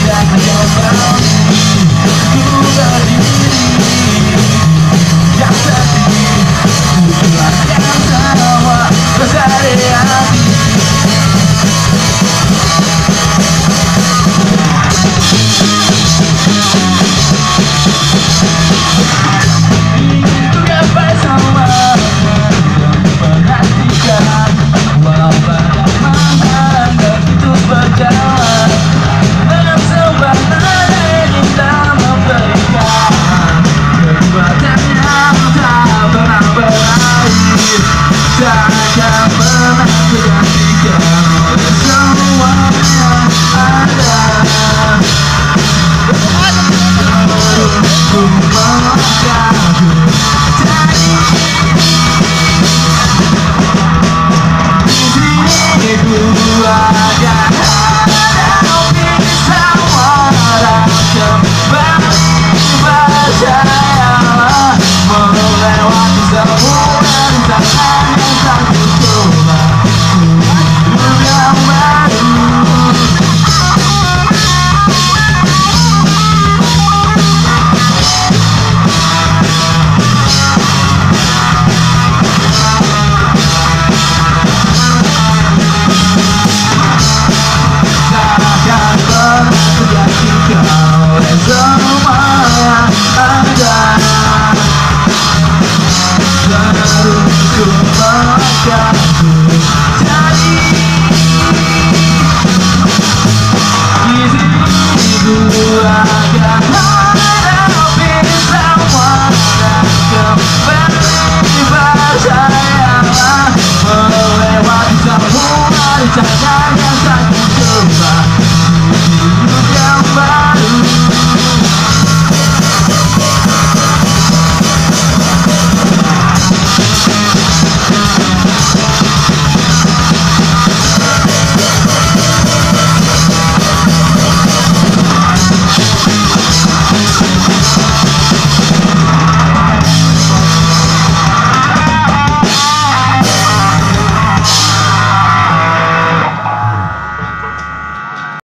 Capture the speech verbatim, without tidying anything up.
tidak akan berani ku berdiri yang sedih, ku keluarkan semua rasa di hati. Takkan pernah tergantikan oleh semua yang ada. Ku melangkahku jadi di sini ku akan hadapi semua orang. Kembali percayalah, melewati semua rintangan yang tak ku coba. Hidup yang baru. Takkan pernah tergantikan oleh semua yang ada. Terus ku melangkahku jadi di sini ku akan hadapi semua dan kembali percayalah, melewati semua rintangan yang tak